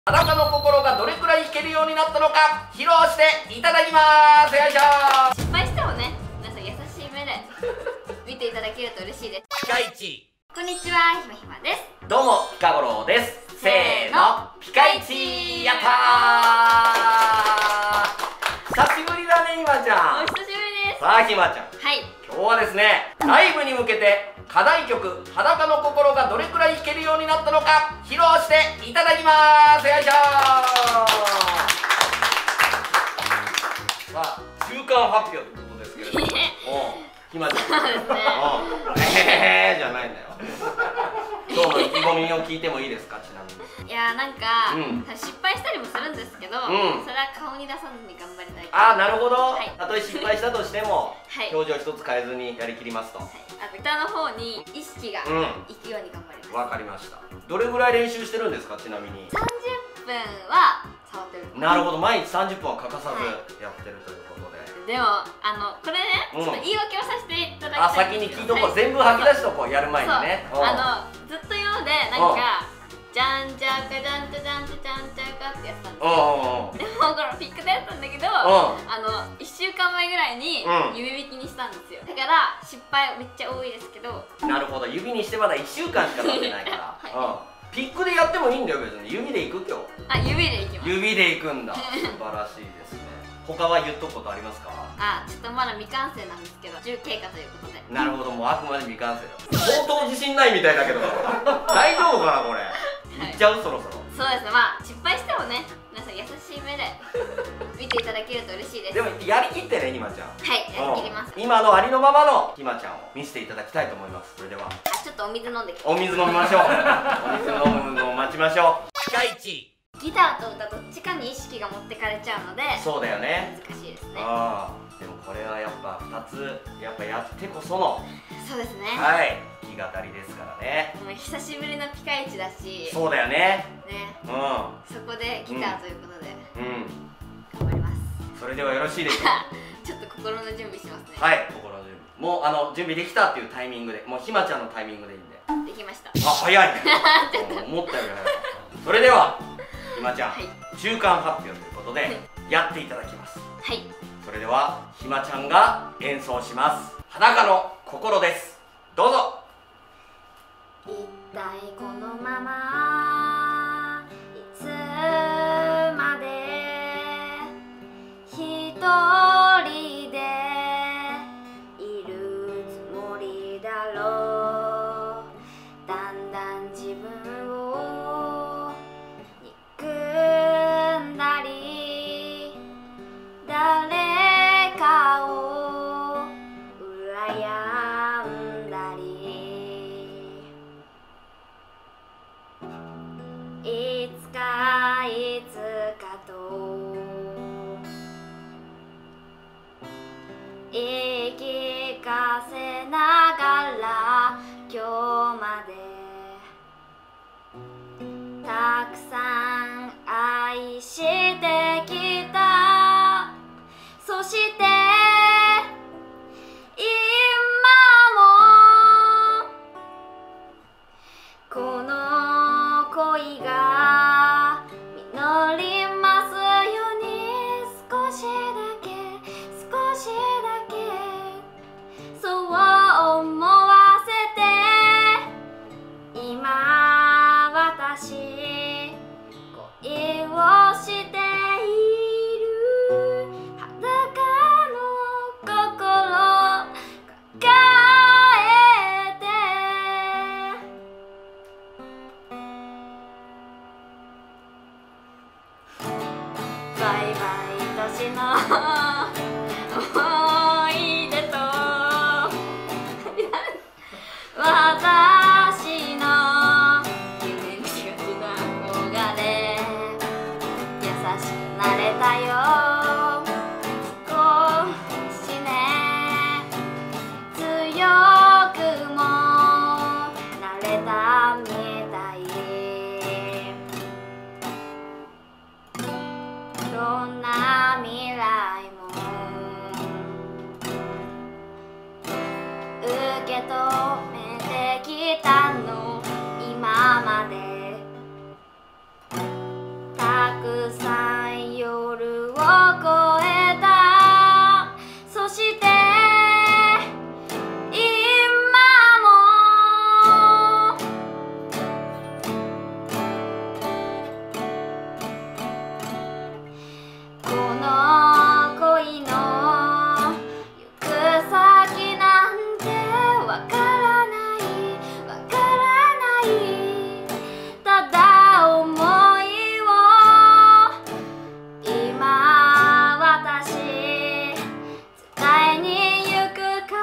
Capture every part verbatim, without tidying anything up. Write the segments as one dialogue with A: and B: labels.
A: 裸の心がどれくらい弾けるようになったのか披露していただきます。よいしょー。
B: 失敗してもね、皆さん優しい目で見ていただけると嬉しいです。
A: ピカイチ、
B: こんにちは、ひまひまです。
A: どうもピカゴロウです。せーの、ピカイチ、やったー。久しぶりだね、ひまちゃん。
B: お久しぶりです。
A: さあ、ひまちゃん、
B: はい、
A: 今日はですね、ライブに向けて課題曲「裸の心」がどれくらい弾けるようになったのか披露していただきます。よいしょー。さあ、中間発表ということですけれどもおひまちゃん、
B: そうですね。
A: おえへへじゃないんだよ。今日の意気込みを聞いてもいいですか、ちなみに。
B: いやー、なんか、
A: うん、
B: 失敗したりもするんですけど、
A: うん、
B: それは顔に出さずに頑張りたい。
A: ああ、なるほど、
B: はい、
A: たとえ失敗したとしても、
B: はい、
A: 表情一つ変えずにやりきりますと、はい、
B: あと歌の方に意識がいくように頑張ります。
A: わ、うん、かりました。どれぐらい練習してるんですか、ちなみに。
B: さんじゅっぷんは触ってる。
A: なるほど、毎日さんじゅっぷんは欠かさずやってるということで、
B: はい、でもあのこれね、うん、ちょっと言い訳をさせていただきたい。
A: あ、先に聞いとこう、はい、全部吐き出しとこう、やる前にね。
B: あのずっと今までなんかじゃんじゃかじゃんじゃじゃんじゃじゃんじゃかってやってたんですよ。でもこれピックでやったんだけど、あのいっしゅうかんまえぐらいに指弾きにしたんですよ。だから失敗めっちゃ多いですけど。な
A: るほど、指にしてまだいっしゅうかんしか経ってないから、はい、ピックでやってもいいんだよ、別に。指でいく。今日
B: あ、指でいきます。指
A: でいくんだ。素晴らしいですね。他は言っとくことありますか？
B: あ、ちょっとまだ未完成なんですけど、じゅう経過ということで。
A: なるほど、もうあくまで未完成だ。相当自信ないみたいだけど大丈夫かなこれ。いっちゃう、そろそろ。
B: そうですね、まあ失敗してもね、皆さん優しい目で見ていただけると嬉しいです。
A: でもやりきってね、ひまちゃん。
B: はい、やりきります。
A: 今のありのままのひまちゃんを見せていただきたいと思います。それでは、
B: あ、ちょっとお水飲んできて。
A: お水飲みましょう。お水飲むのを待ちましょう。ピカイチ、
B: ギターと歌どっちかに意識が持ってかれちゃうので、
A: そうだよね、
B: 難しいですね。
A: ああ、でもこれはやっぱふたつやっぱやってこその、
B: そうですね、
A: はい、弾き語りですからね。
B: もう久しぶりのピカイチだし、
A: そうだよね。ね、
B: うん、そこでギターということで、うん、頑張ります。そ
A: れではよろしいでしょうか。
B: ちょっと心の準備しますね。
A: はい、心の準備、もうあの準備できたっていうタイミングで、もうひまちゃんのタイミングでいいんで。
B: できました。
A: あ、早いね。思ったより早い。それではひまちゃん、はい、中間発表ということで、はい、やっていただきます。
B: はい、
A: それではひまちゃんが演奏します。裸の心です。どうぞ。
B: 一体このままいつまで一人でいるつもりだろう。だんだん自分を憎んだり、誰かを羨んだり、いつかいつかと言い聞かせながら今日までたくさん愛してきた。そして今もこの恋が実りますように、少しだけ少しだけそう思わせて、今私恋をしている。裸の心抱えて、バイバイ年の思い出と私の夢見がちな憧れ、優しくなれたよ少しね、強くもなれたみたい。どんな未来も受け止めてきたの今まで。 くさん夜を越えた。そして今もこの恋の行く先なんてわからないわからない。ただ思いを今私伝えに行くから、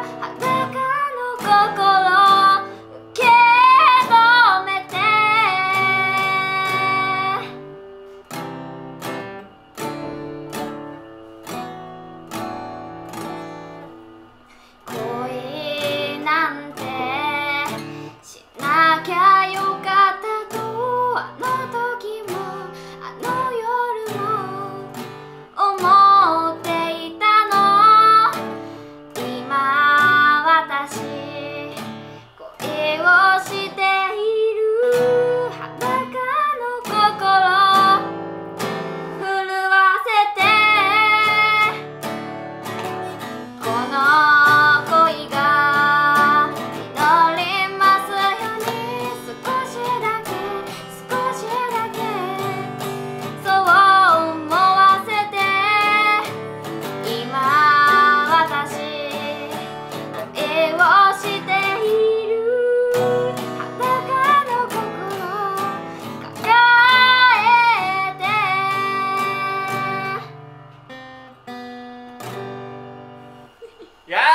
B: 裸の心受け止めて。恋なんてしなきゃよかったと、あの時もあの夜も思っていたの。今私恋をしている。裸の心震わせて。この恋が実りますように、少しだけ少しだけそう思わせて。今私恋をしている。裸の心抱えて。
A: いやー、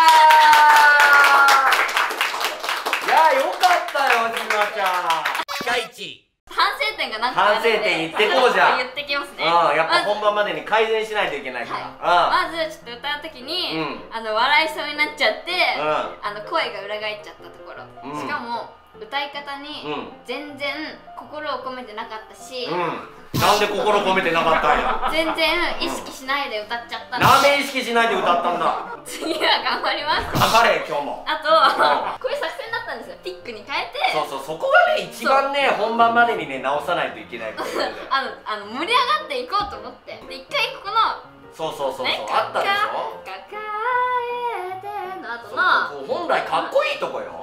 A: いやーよかったよひまちゃん。ピカイチ。
B: 反省点が何かあるんで、
A: 反省点言ってこうじゃん。
B: 言ってきますね。
A: うん、やっぱ
B: まず
A: 本番までに改善しないといけないか
B: ま
A: ら。
B: ずちょっと歌うときに、
A: うん
B: あの笑いそうになっちゃって、
A: うん
B: あの声が裏返っちゃったところ、
A: うん
B: しかも歌い方に
A: うん
B: 全然心を込めてなかったし、
A: うん、なんで心込めてなかったんや。
B: 全然意識しないで歌っちゃったの
A: なんで意識しないで歌ったんだ。
B: 次は頑張ります。
A: 頑張れ今日も。
B: あと、こういう作戦だったんですよ。ピックに変えて、
A: そうそう、そこがね一番ね本番までにね直さないといけないことで。
B: あのあの盛り上がっていこうと思って、で一回この
A: そうそうそうそう、
B: ね、
A: あったでしょ。
B: 抱えての後の
A: そう、本来かっこいいとこよ。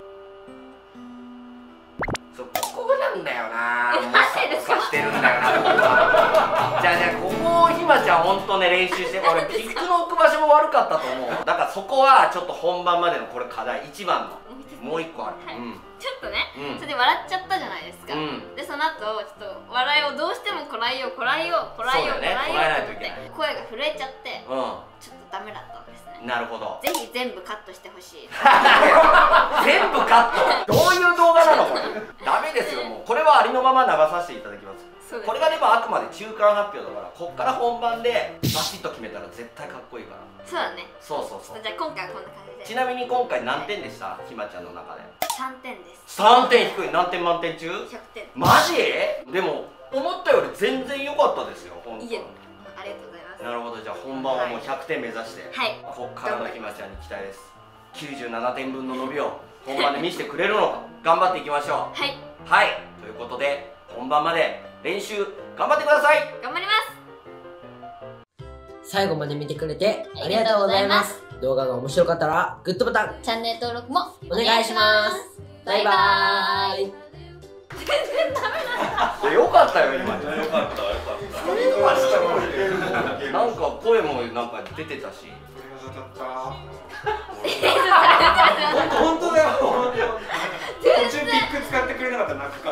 A: そう、ここなんだよな。もうささしてるんだよな、ここは。じゃあじゃあここをひまちゃんほんとね練習して。俺ピックの置く場所も悪かったと思う。だからそこはちょっと本番までのこれ課題一番のもう一個ある。
B: はい、
A: うん
B: ちょっとね、
A: うん
B: それで笑っちゃったじゃないですか、
A: うん、
B: でその後ちょっと笑いをどうしてもこらえようこらえようこらえよう、
A: そうだよね
B: こらえようと思っ
A: こらえないといけない
B: て声が震えちゃって
A: う
B: ちょっとダメだったんですね。
A: ん、なるほど。
B: ぜひ全部カットしてほしい。
A: 全部カット。どういう動画なのこれ。ダメですよ、もうこれはありのまま流させていただきます。
B: そうです。
A: これがでもあくまで中間発表だから、こっから本番でバシッと決めたら絶対かっこいいから。
B: そうだね。
A: そうそうそう。
B: じゃあ今回はこんな感じで。
A: ちなみに今回何点でした？ひまちゃんの中で。
B: さんてんです。
A: さんてん低い。何点満点中？
B: ひゃくてん。
A: マジ？でも思ったより全然良かったですよ、本当に。
B: いえ、ありがとうございます。
A: なるほど、じゃあ本番はもうひゃくてん目指して、
B: はい、
A: こっからのひまちゃんに期待です。きゅうじゅうななてんぶんの伸びを本番で見せてくれるのか頑張っていきましょう。
B: はい、
A: はい、ということで本番まで練習頑張ってください。
B: 頑張ります。
C: 最後まで見てくれてありがとうございます。動画が面白かったらグッドボタン
B: チャンネル登録も
C: お願いします。バイバーイ。
B: 全然ダメだ。
A: よかったよ今。
D: よかったよかった。
A: なんか声もなんか出てたし。
D: 本当だよ。途中ピック使ってくれなかったらなくて。